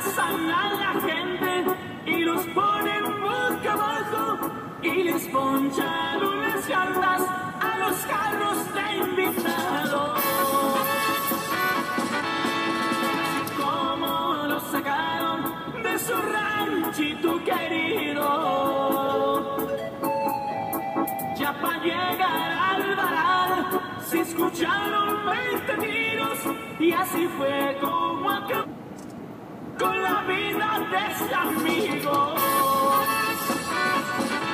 amenazan a la gente y los ponen boca abajo y les ponchan unas llantas a los carros de invitados. Como los sacaron de su ranchito querido, ya para llegar al varal se escucharon 20 tiros y así fue como acabó con la vida de ese amigo.